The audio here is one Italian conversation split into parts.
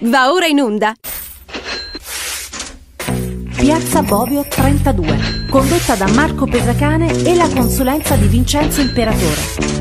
Va ora in onda Piazza Bovio 32, condotta da Marco Pesacane e la consulenza di Vincenzo Imperatore.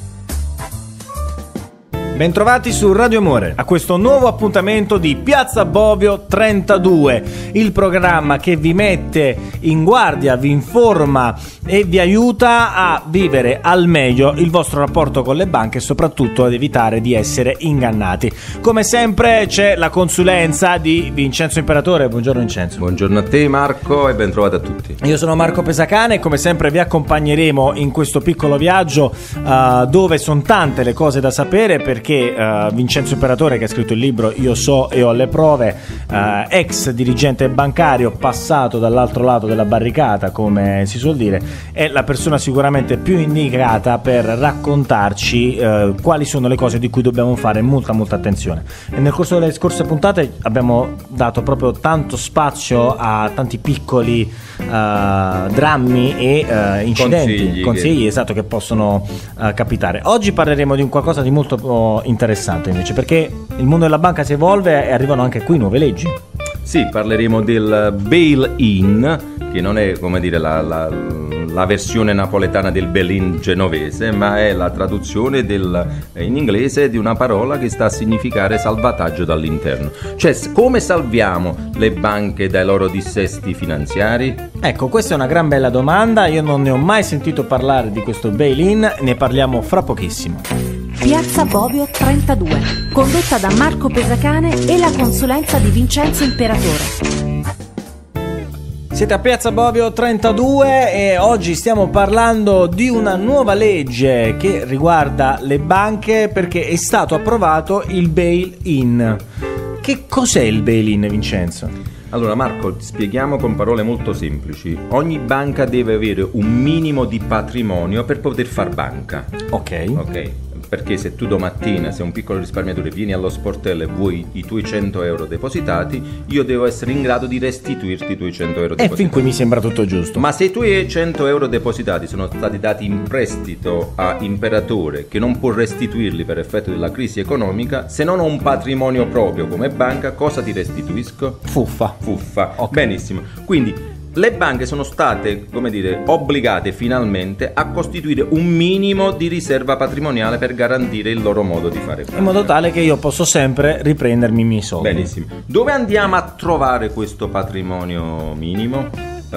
Bentrovati su Radio Amore a questo nuovo appuntamento di Piazza Bovio 32, il programma che vi mette in guardia, vi informa e vi aiuta a vivere al meglio il vostro rapporto con le banche e soprattutto ad evitare di essere ingannati. Come sempre c'è la consulenza di Vincenzo Imperatore. Buongiorno Vincenzo. Buongiorno a te Marco e ben trovati a tutti. Io sono Marco Pesacane e come sempre vi accompagneremo in questo piccolo viaggio dove sono tante le cose da sapere, perché Vincenzo Imperatore, che ha scritto il libro Io so e ho le prove, ex dirigente bancario passato dall'altro lato della barricata, come si suol dire, è la persona sicuramente più indicata per raccontarci quali sono le cose di cui dobbiamo fare molta attenzione. E nel corso delle scorse puntate abbiamo dato proprio tanto spazio a tanti piccoli drammi e incidenti, consigli esatto, che possono capitare. Oggi parleremo di un qualcosa di molto interessante invece, perché il mondo della banca si evolve e arrivano anche qui nuove leggi. Sì, parleremo del bail-in, che non è, come dire, la versione napoletana del bail-in genovese, ma è la traduzione in inglese di una parola che sta a significare salvataggio dall'interno. Cioè, come salviamo le banche dai loro dissesti finanziari? Ecco, questa è una gran bella domanda, io non ne ho mai sentito parlare di questo bail-in, ne parliamo fra pochissimo. Piazza Bovio 32, condotta da Marco Pesacane e la consulenza di Vincenzo Imperatore. Siete a Piazza Bovio 32 e oggi stiamo parlando di una nuova legge che riguarda le banche, perché è stato approvato il bail-in. Che cos'è il bail-in, Vincenzo? Allora Marco, spieghiamo con parole molto semplici. Ogni banca deve avere un minimo di patrimonio per poter far banca. Ok. Perché se tu domattina, sei un piccolo risparmiatore, vieni allo sportello e vuoi i tuoi 100 euro depositati, io devo essere in grado di restituirti i tuoi 100 euro depositati. E fin qui mi sembra tutto giusto. Ma se i tuoi 100 euro depositati sono stati dati in prestito a Imperatore, che non può restituirli per effetto della crisi economica, se non ho un patrimonio proprio come banca, cosa ti restituisco? Fuffa. Okay. Benissimo. Quindi le banche sono state, come dire, obbligate finalmente a costituire un minimo di riserva patrimoniale per garantire il loro modo di fare banca. In modo tale che io posso sempre riprendermi i miei soldi. Benissimo. Dove andiamo a trovare questo patrimonio minimo?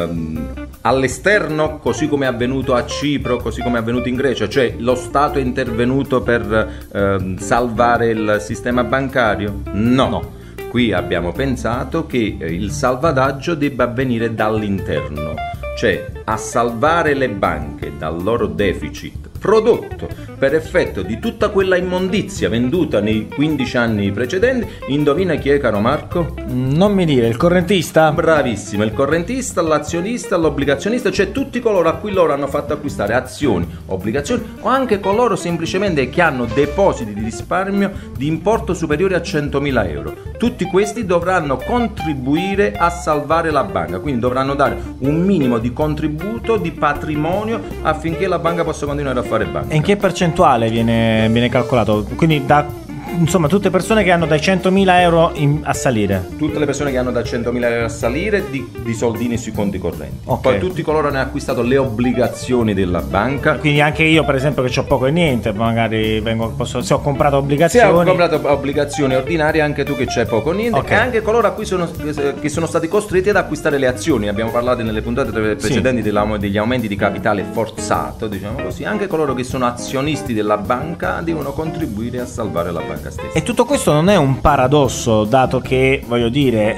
All'esterno, così come è avvenuto a Cipro, così come è avvenuto in Grecia, cioè lo Stato è intervenuto per salvare il sistema bancario? No. Qui abbiamo pensato che il salvataggio debba avvenire dall'interno, cioè a salvare le banche dal loro deficit prodotto per effetto di tutta quella immondizia venduta nei 15 anni precedenti. Indovina chi è, caro Marco? Non mi dire, il correntista? Bravissimo, il correntista, l'azionista, l'obbligazionista, cioè tutti coloro a cui loro hanno fatto acquistare azioni, obbligazioni, o anche coloro semplicemente che hanno depositi di risparmio di importo superiore a 100.000 euro. Tutti questi dovranno contribuire a salvare la banca, quindi dovranno dare un minimo di contributo di patrimonio affinché la banca possa continuare a fare banca. E in che percentuale viene calcolato? Quindi insomma tutte persone che hanno dai 100.000 euro a salire. Tutte le persone che hanno da 100.000 euro a salire di soldini sui conti correnti. Okay. Poi tutti coloro che hanno acquistato le obbligazioni della banca. Quindi anche io, per esempio, che ho poco e niente, magari se ho comprato obbligazioni. Se ho comprato obbligazioni ordinarie, anche tu che c'hai poco o niente. Okay. E anche coloro a cui che sono stati costretti ad acquistare le azioni. Abbiamo parlato nelle puntate precedenti degli aumenti di capitale forzato, diciamo così. Anche coloro che sono azionisti della banca devono contribuire a salvare la banca stessa. E tutto questo non è un paradosso, dato che, voglio dire,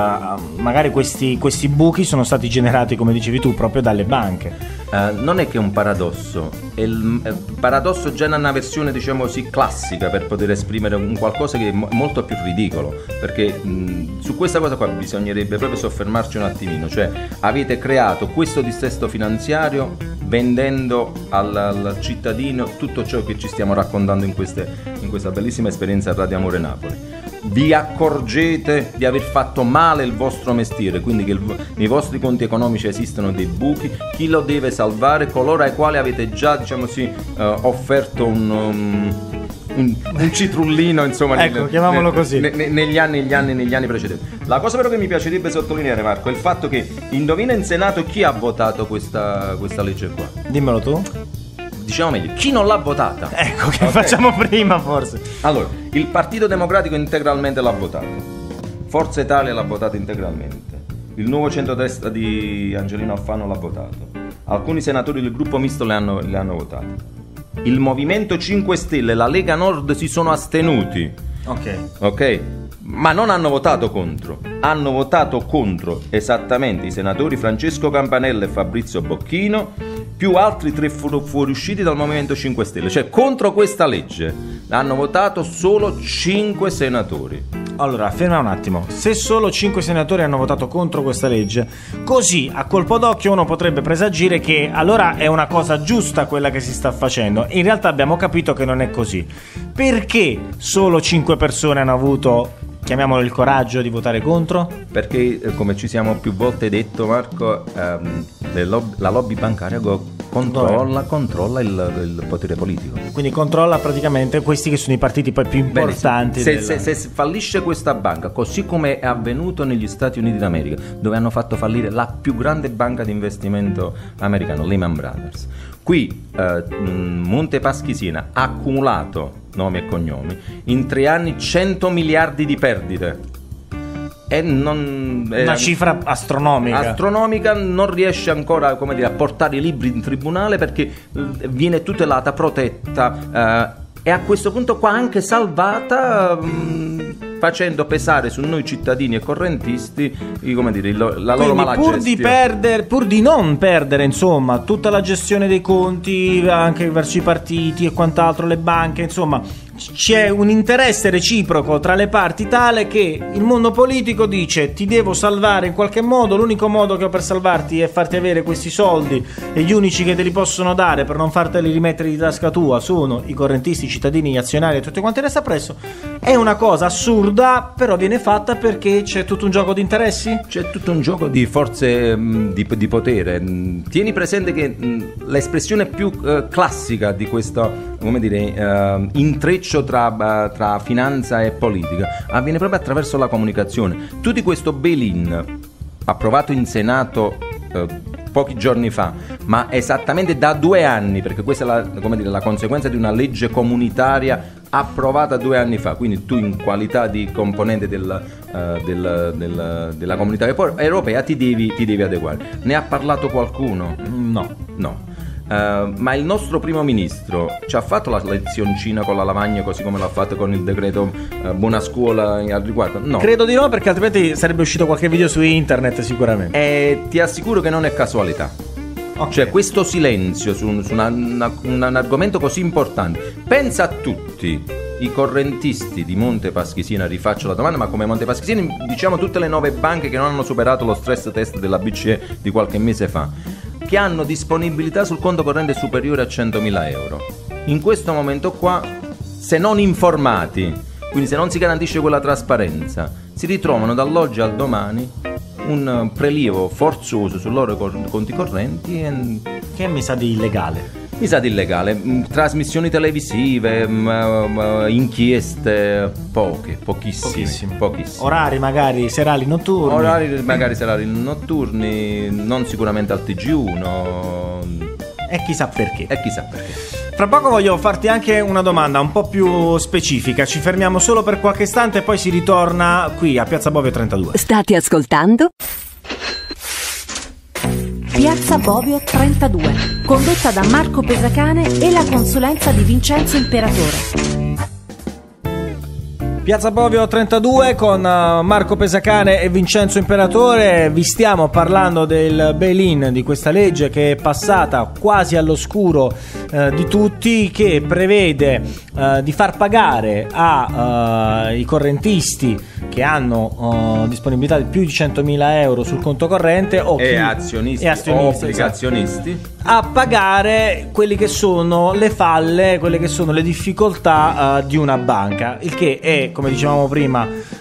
magari questi buchi sono stati generati, come dicevi tu, proprio dalle banche. Non è che è un paradosso, è il paradosso già in una versione, diciamo così, classica, per poter esprimere un qualcosa che è molto più ridicolo, perché su questa cosa qua bisognerebbe proprio soffermarci un attimino. Cioè, avete creato questo dissesto finanziario vendendo al cittadino tutto ciò che ci stiamo raccontando in questa bellissima esperienza a Radio Amore Napoli. Vi accorgete di aver fatto male il vostro mestiere, quindi che nei vostri conti economici esistono dei buchi. Chi lo deve salvare? Coloro ai quali avete già, diciamo così, offerto un citrullino, insomma, ecco, chiamiamolo così, negli anni precedenti. La cosa però che mi piacerebbe sottolineare, Marco, è il fatto che indovina in Senato chi ha votato questa legge qua. Dimmelo tu. Diciamo meglio, chi non l'ha votata. Ecco, che facciamo prima forse. Allora, il Partito Democratico integralmente l'ha votato, Forza Italia l'ha votato integralmente, il Nuovo Centrodestra di Angelino Alfano l'ha votato, alcuni senatori del gruppo misto le hanno votate, il Movimento 5 Stelle e la Lega Nord si sono astenuti. Ok? Ma non hanno votato contro. Hanno votato contro esattamente i senatori Francesco Campanella e Fabrizio Bocchino, più altri 3 fuoriusciti dal Movimento 5 Stelle. Cioè, contro questa legge hanno votato solo 5 senatori. Allora, ferma un attimo. Se solo 5 senatori hanno votato contro questa legge, così a colpo d'occhio uno potrebbe presagire che allora è una cosa giusta quella che si sta facendo. In realtà abbiamo capito che non è così. Perché solo 5 persone hanno avuto, chiamiamolo, il coraggio di votare contro? Perché, come ci siamo più volte detto, Marco, la lobby bancaria controlla il potere politico. Quindi controlla praticamente questi che sono i partiti poi più importanti. Bene, se fallisce questa banca, così come è avvenuto negli Stati Uniti d'America, dove hanno fatto fallire la più grande banca di investimento americano, Lehman Brothers. Qui Monte Paschi Siena ha accumulato, nomi e cognomi, in 3 anni 100 miliardi di perdite. Una cifra astronomica, non riesce ancora, come dire, a portare i libri in tribunale perché viene tutelata, protetta e a questo punto qua anche salvata, facendo pesare su noi cittadini e correntisti, come dire, la loro malagestione. Pur di non perdere, insomma, tutta la gestione dei conti anche verso i partiti e quant'altro, le banche, insomma, c'è un interesse reciproco tra le parti tale che il mondo politico dice: ti devo salvare in qualche modo, l'unico modo che ho per salvarti è farti avere questi soldi e gli unici che te li possono dare per non farteli rimettere di tasca tua sono i correntisti, i cittadini, gli azionari e tutti quanti resta presso. È una cosa assurda, però viene fatta perché c'è tutto un gioco di interessi? C'è tutto un gioco di forze di potere. Tieni presente che l'espressione più classica di questo, come dire, intreccio tra finanza e politica avviene proprio attraverso la comunicazione. Tu di questo bail-in approvato in Senato pochi giorni fa, ma esattamente da 2 anni, perché questa è la conseguenza di una legge comunitaria approvata 2 anni fa, quindi tu in qualità di componente della comunità europea ti devi adeguare. Ne ha parlato qualcuno? No. Ma il nostro primo ministro ci ha fatto la lezioncina con la lavagna così come l'ha fatto con il decreto buona scuola al riguardo? No. Credo di no, perché altrimenti sarebbe uscito qualche video su internet sicuramente. E ti assicuro che non è casualità. Okay. Cioè, questo silenzio su un argomento così importante. Pensa a tutti i correntisti di Monte Paschi Siena, rifaccio la domanda, ma come Monte Paschi Siena, diciamo tutte le 9 banche che non hanno superato lo stress test della BCE di qualche mese fa, che hanno disponibilità sul conto corrente superiore a 100.000 euro. In questo momento qua, se non informati, quindi se non si garantisce quella trasparenza, si ritrovano dall'oggi al domani un prelievo forzoso sui loro conti correnti che mi sa di illegale. Trasmissioni televisive, inchieste, pochissime. Orari magari serali notturni. Non sicuramente al TG1. E chissà perché. Fra poco voglio farti anche una domanda un po' più specifica. Ci fermiamo solo per qualche istante e poi si ritorna qui a Piazza Bovio 32. State ascoltando Piazza Bovio 32, condotta da Marco Pesacane e la consulenza di Vincenzo Imperatore. Piazza Bovio 32 con Marco Pesacane e Vincenzo Imperatore. Vi stiamo parlando del bail-in, di questa legge che è passata quasi all'oscuro di tutti, che prevede di far pagare ai correntisti che hanno disponibilità di più di 100.000 euro sul conto corrente e azionisti, obbligazionisti, a pagare quelli che sono le falle, quelle che sono le difficoltà di una banca, il che è, come dicevamo prima,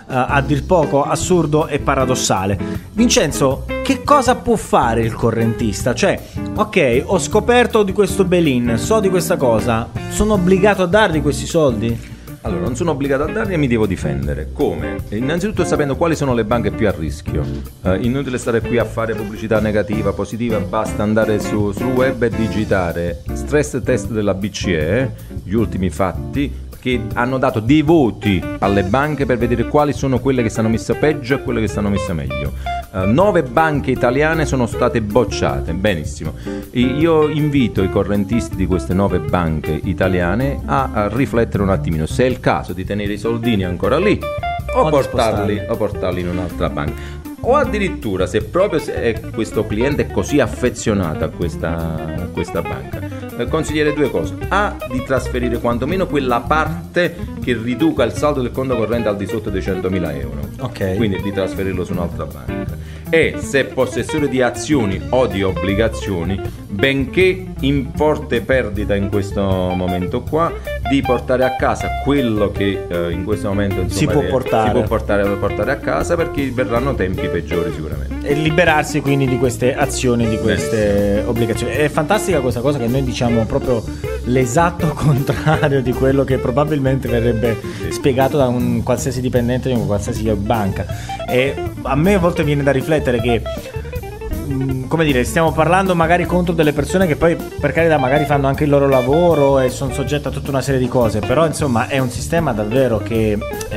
a dir poco assurdo e paradossale. Vincenzo, che cosa può fare il correntista? Cioè, ok, ho scoperto di questo bail-in, so di questa cosa, sono obbligato a dargli questi soldi? Allora, non sono obbligato a darli e mi devo difendere. Come? Innanzitutto sapendo quali sono le banche più a rischio. Inutile stare qui a fare pubblicità negativa, positiva, basta andare sul web e digitare stress test della BCE, gli ultimi fatti, che hanno dato dei voti alle banche per vedere quali sono quelle che stanno messe peggio e quelle che stanno messe meglio. 9 banche italiane sono state bocciate, benissimo. Io invito i correntisti di queste 9 banche italiane a riflettere un attimino se è il caso di tenere i soldini ancora lì o portarli in un'altra banca. O addirittura se proprio questo cliente è così affezionato a questa banca, consigliere 2 cose: A, di trasferire quantomeno quella parte che riduca il saldo del conto corrente al di sotto dei 100.000 euro, okay. Quindi di trasferirlo su un'altra banca, e se possessore di azioni o di obbligazioni, benché in forte perdita in questo momento qua, di portare a casa quello che in questo momento si può portare a casa, perché verranno tempi peggiori sicuramente, e liberarsi quindi di queste azioni, di queste obbligazioni. È fantastica questa cosa, che noi diciamo proprio l'esatto contrario di quello che probabilmente verrebbe spiegato da un qualsiasi dipendente di una qualsiasi banca. E a me a volte viene da riflettere che, come dire, stiamo parlando magari contro delle persone che poi, per carità, magari fanno anche il loro lavoro e sono soggette a tutta una serie di cose, però insomma è un sistema davvero che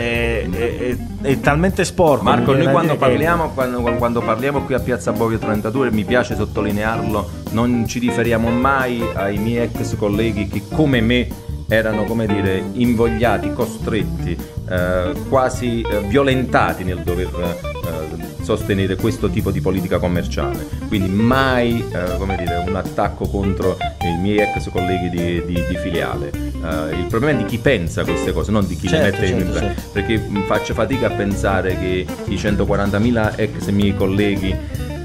è talmente sporco. Marco, noi quando parliamo qui a Piazza Bovio 32, mi piace sottolinearlo, non ci riferiamo mai ai miei ex colleghi che come me erano, come dire, invogliati, costretti, quasi violentati nel dover sostenere questo tipo di politica commerciale. Quindi mai come dire, un attacco contro i miei ex colleghi di filiale. Il problema è di chi pensa queste cose, non di chi le mette in perché faccio fatica a pensare che i 140.000 ex miei colleghi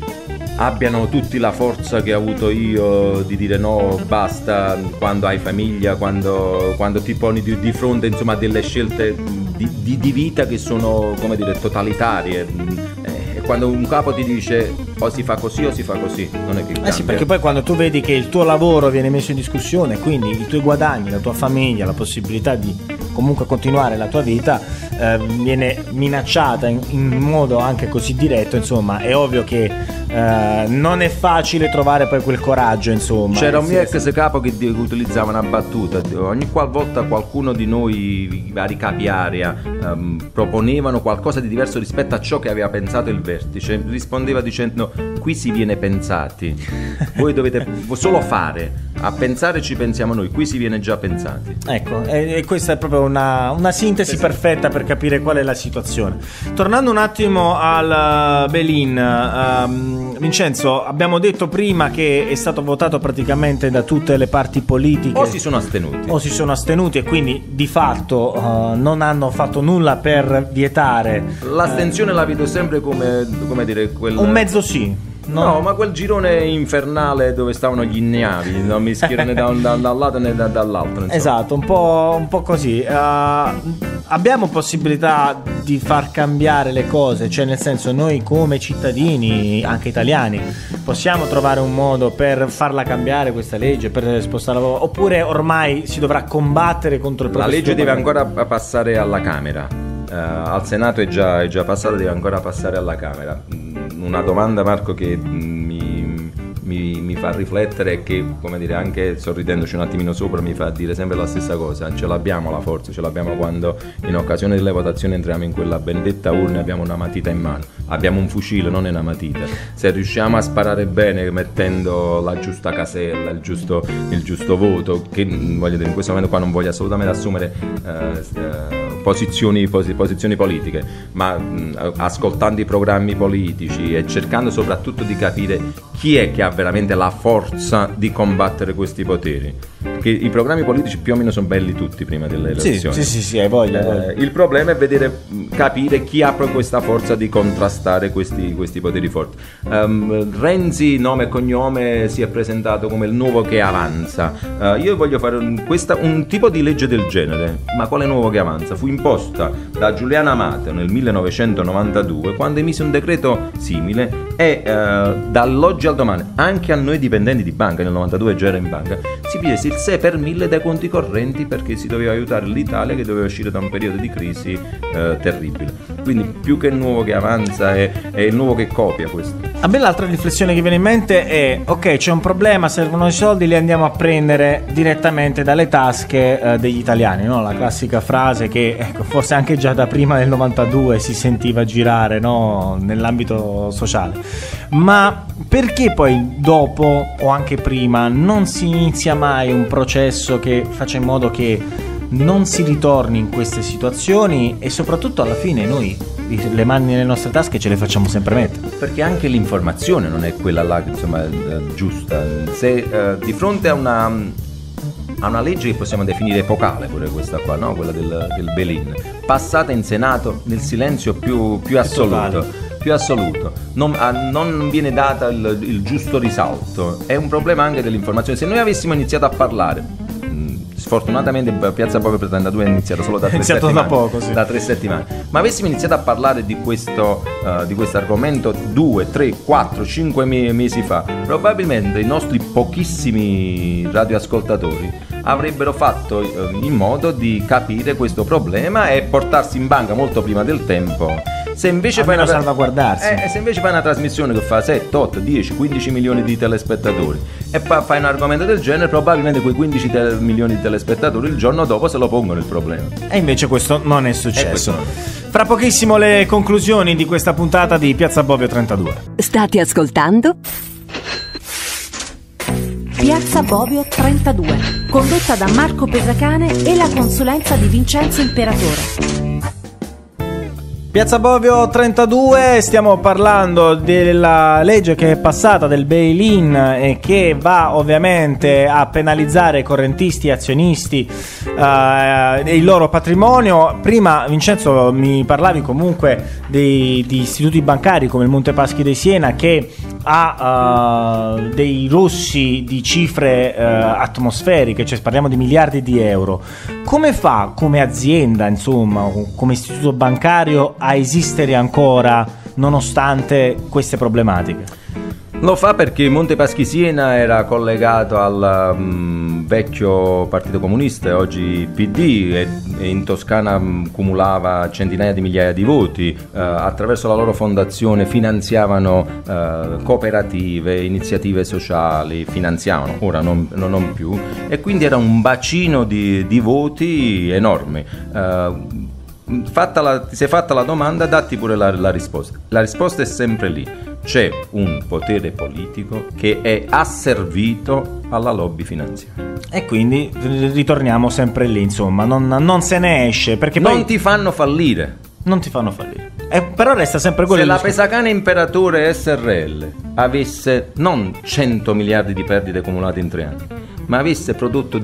abbiano tutti la forza che ho avuto io di dire no, basta, quando hai famiglia, quando ti poni di fronte, insomma, a delle scelte di vita che sono, come dire, totalitarie. Quando un capo ti dice o si fa così o si fa così, non è che cambia. Sì, perché poi quando tu vedi che il tuo lavoro viene messo in discussione, quindi i tuoi guadagni, la tua famiglia, la possibilità di comunque continuare la tua vita viene minacciata in modo anche così diretto, insomma, è ovvio che non è facile trovare poi quel coraggio, insomma. C'era un mio ex capo che utilizzava una battuta: ogni qualvolta qualcuno di noi, i vari capi area, proponevano qualcosa di diverso rispetto a ciò che aveva pensato il vertice, rispondeva dicendo: qui si viene pensati, voi dovete solo fare, a pensare ci pensiamo noi, qui si viene già pensati. Ecco, e questa è proprio una sintesi perfetta per capire qual è la situazione. Tornando un attimo al bail-in, Vincenzo, abbiamo detto prima che è stato votato praticamente da tutte le parti politiche, o si sono astenuti e quindi di fatto non hanno fatto nulla per vietare. L'astensione la vedo sempre come dire un mezzo sì. No, ma quel girone infernale dove stavano gli ignavi, non mi schierano né da un lato né dall'altro, insomma. Esatto, un po' così. Abbiamo possibilità di far cambiare le cose, cioè nel senso, noi come cittadini, anche italiani, possiamo trovare un modo per farla cambiare questa legge, per spostarla, oppure ormai si dovrà combattere contro il proprio La legge sistema? deve ancora passare alla Camera. Al Senato è già passata, deve ancora passare alla Camera. Una domanda, Marco, che mi fa riflettere e che, come dire, anche sorridendoci un attimino sopra, mi fa dire sempre la stessa cosa: ce l'abbiamo la forza, ce l'abbiamo quando in occasione delle votazioni entriamo in quella benedetta urna e abbiamo una matita in mano, abbiamo un fucile, non è una matita. Se riusciamo a sparare bene mettendo la giusta casella, il giusto voto, che voglio dire, in questo momento qua non voglio assolutamente assumere posizioni politiche, ma ascoltando i programmi politici e cercando soprattutto di capire chi è che ha veramente la forza di combattere questi poteri, che perché i programmi politici più o meno sono belli tutti prima delle elezioni. Sì, hai voglia. Il problema è capire chi ha poi questa forza di contrastare questi poteri forti. Renzi, nome e cognome, si è presentato come il nuovo che avanza. Io voglio fare un tipo di legge del genere, ma quale nuovo che avanza? Fu imposta da Giuliano Amato nel 1992, quando emise un decreto simile, e dall'oggi al domani anche a noi dipendenti di banca, nel 92 già era in banca, si chiese il 6 per 1000 dai conti correnti, perché si doveva aiutare l'Italia che doveva uscire da un periodo di crisi terribile. Quindi più che il nuovo che avanza è il nuovo che copia questo. A me l'altra riflessione che viene in mente è: ok, c'è un problema, servono i soldi, li andiamo a prendere direttamente dalle tasche degli italiani, no? La classica frase che forse anche già da prima del 92 si sentiva girare, no? Nell'ambito sociale. Ma perché poi dopo o anche prima non si inizia mai un processo che faccia in modo che non si ritorni in queste situazioni, e soprattutto alla fine noi le mani nelle nostre tasche ce le facciamo sempre mettere? Perché anche l'informazione non è quella là, insomma, giusta. Se di fronte a una legge che possiamo definire epocale, pure questa qua, no? Quella del bail-in, passata in Senato nel silenzio più assoluto, non viene data il giusto risalto. È un problema anche dell'informazione. Se noi avessimo iniziato a parlare, sfortunatamente Piazza Bovio 32 è iniziato solo da 3 settimane. Da poco, sì. Da 3 settimane. Ma avessimo iniziato a parlare di questo argomento 2, 3, 4, 5 mesi fa, probabilmente i nostri pochissimi radioascoltatori avrebbero fatto in modo di capire questo problema e portarsi in banca molto prima del tempo. Se invece fai una trasmissione che fa 7, 8, 10, 15 milioni di telespettatori e fai un argomento del genere, probabilmente quei 15 milioni di telespettatori il giorno dopo se lo pongono il problema. E invece questo non è successo. Fra pochissimo le conclusioni di questa puntata di Piazza Bovio 32. State ascoltando Piazza Bovio 32, condotta da Marco Pesacane e la consulenza di Vincenzo Imperatore. Piazza Bovio 32, stiamo parlando della legge che è passata del bail-in e che va ovviamente a penalizzare correntisti e azionisti e il loro patrimonio. Prima, Vincenzo, mi parlavi comunque di istituti bancari come il Monte Paschi di Siena, che ha dei rossi di cifre atmosferiche, cioè parliamo di miliardi di euro. Come fa come azienda, insomma, come istituto bancario, a esistere ancora nonostante queste problematiche? Lo fa perché Monte Paschi Siena era collegato al vecchio Partito Comunista, oggi PD, e in Toscana cumulava centinaia di migliaia di voti. Attraverso la loro fondazione finanziavano cooperative, iniziative sociali, ora non più, e quindi era un bacino di voti enorme. Si è fatta la domanda, datti pure la risposta. La risposta è sempre lì: c'è un potere politico che è asservito alla lobby finanziaria. E quindi ritorniamo sempre lì, insomma, non se ne esce, perché poi non ti fanno fallire. Però resta sempre quello. Se la Pesacane Imperatore SRL avesse non 100 miliardi di perdite accumulate in 3 anni, ma avesse prodotto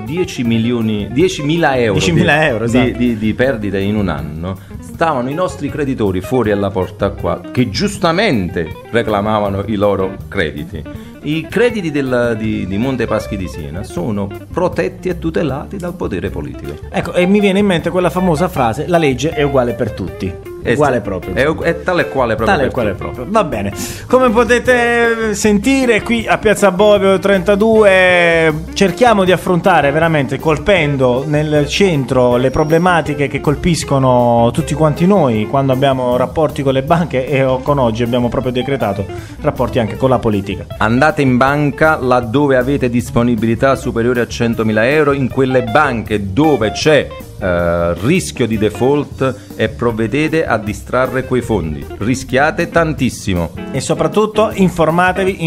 10.000 euro esatto, di perdite in un anno, stavano i nostri creditori fuori alla porta qua, che giustamente reclamavano i loro crediti. I crediti di Monte Paschi di Siena sono protetti e tutelati dal potere politico. Ecco, e mi viene in mente quella famosa frase: la legge è uguale per tutti. Uguale proprio. È tale e quale proprio. Va bene. Come potete sentire, qui a Piazza Bovio 32 cerchiamo di affrontare veramente, colpendo nel centro le problematiche che colpiscono tutti quanti noi quando abbiamo rapporti con le banche, e con oggi abbiamo proprio decretato rapporti anche con la politica. Andate in banca laddove avete disponibilità superiore a 100.000 euro, in quelle banche dove c'è rischio di default, e provvedete a distrarre quei fondi. Rischiate tantissimo. E soprattutto informatevi.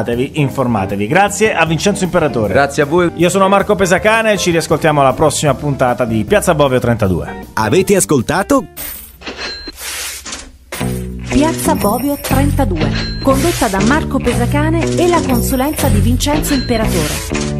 Grazie a Vincenzo Imperatore. Grazie a voi. Io sono Marco Pesacane e ci riascoltiamo alla prossima puntata di Piazza Bovio 32. Avete ascoltato Piazza Bovio 32, condotta da Marco Pesacane e la consulenza di Vincenzo Imperatore.